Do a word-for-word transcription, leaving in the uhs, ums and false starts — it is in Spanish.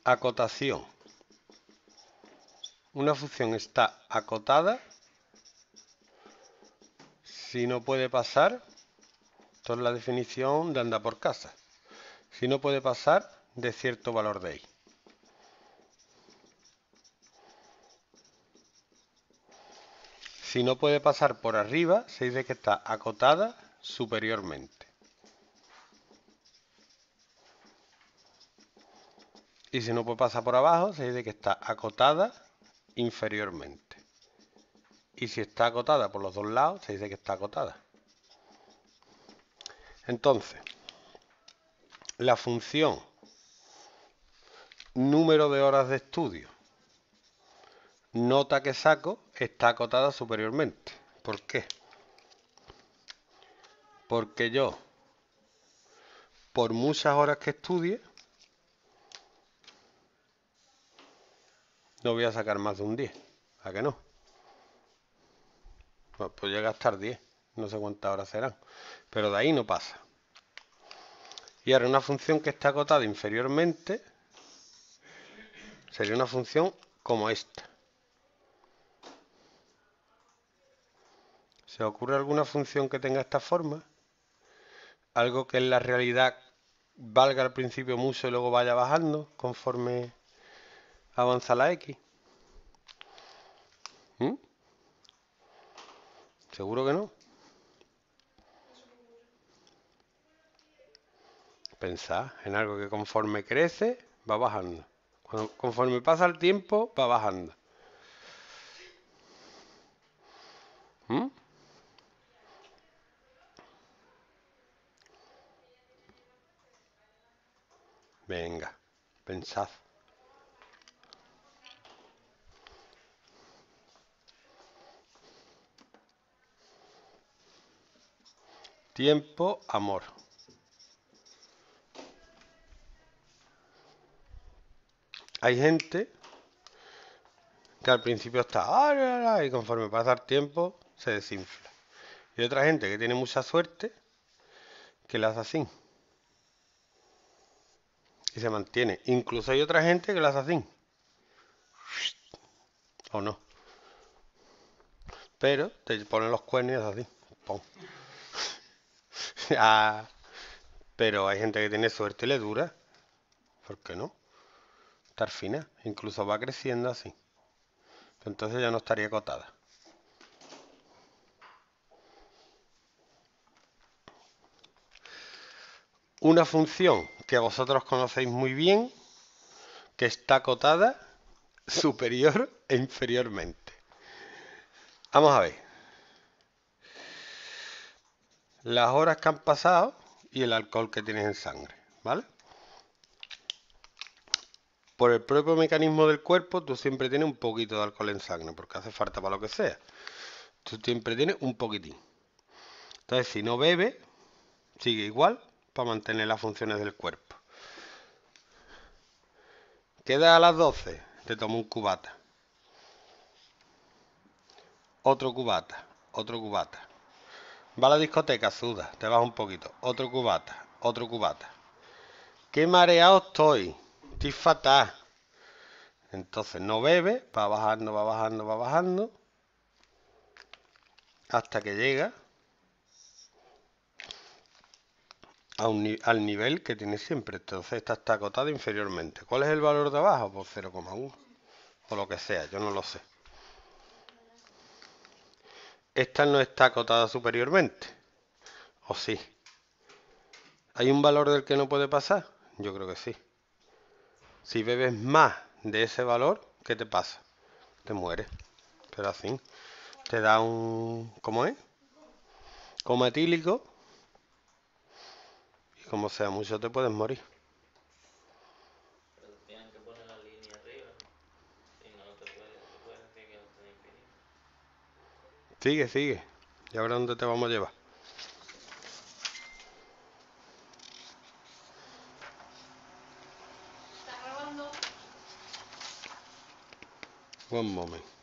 Acotación. Una función está acotada si no puede pasar, esto es la definición de anda por casa, si no puede pasar de cierto valor de i. Si no puede pasar por arriba, se dice que está acotada superiormente. Y si no puede pasar por abajo, se dice que está acotada inferiormente. Y si está acotada por los dos lados, se dice que está acotada. Entonces, la función número de horas de estudio, nota que saco, está acotada superiormente. ¿Por qué? Porque yo, por muchas horas que estudie, no voy a sacar más de un diez. ¿A qué no? Pues, pues llega a estar diez. No sé cuántas horas serán. Pero de ahí no pasa. Y ahora una función que está acotada inferiormente sería una función como esta. ¿Se os ocurre alguna función que tenga esta forma? Algo que en la realidad valga al principio mucho y luego vaya bajando conforme avanza la x. ¿Mm? ¿Seguro que no? Pensad en algo que conforme crece va bajando. Cuando, conforme pasa el tiempo va bajando. ¿Mm? Venga, pensad. Tiempo, amor. Hay gente que al principio está y conforme pasa el tiempo se desinfla. Y otra gente que tiene mucha suerte que la hace así. Y se mantiene. Incluso hay otra gente que la hace así. O no. Pero te ponen los cuernos así. Pum. Ah, pero hay gente que tiene suerte y le dura. ¿Por qué no? Estar fina. Incluso va creciendo así. Entonces ya no estaría acotada. Una función que vosotros conocéis muy bien, que está acotada superior e inferiormente. Vamos a ver. Las horas que han pasado y el alcohol que tienes en sangre, ¿vale? Por el propio mecanismo del cuerpo, tú siempre tienes un poquito de alcohol en sangre, porque hace falta para lo que sea. Tú siempre tienes un poquitín. Entonces, si no bebes, sigue igual para mantener las funciones del cuerpo. Queda a las doce, te tomo un cubata. Otro cubata, otro cubata. Va a la discoteca, suda, te vas un poquito. Otro cubata, otro cubata. ¡Qué mareado estoy! Estoy fatal. Entonces no bebe, va bajando, va bajando, va bajando. Hasta que llega a un, al nivel que tiene siempre. Entonces esta está acotada inferiormente. ¿Cuál es el valor de abajo? Pues cero coma uno. O lo que sea, yo no lo sé. Esta no está acotada superiormente. ¿O sí? ¿Hay un valor del que no puede pasar? Yo creo que sí. Si bebes más de ese valor, ¿qué te pasa? Te mueres. Pero así. Te da un... ¿Cómo es? Coma etílico. Y como sea mucho te puedes morir. Pero tienen que poner la línea arriba. Si no te puedes, te puedes decir que hasta infinito. Sigue, sigue. Y ahora dónde te vamos a llevar. ¿Estás grabando? One moment.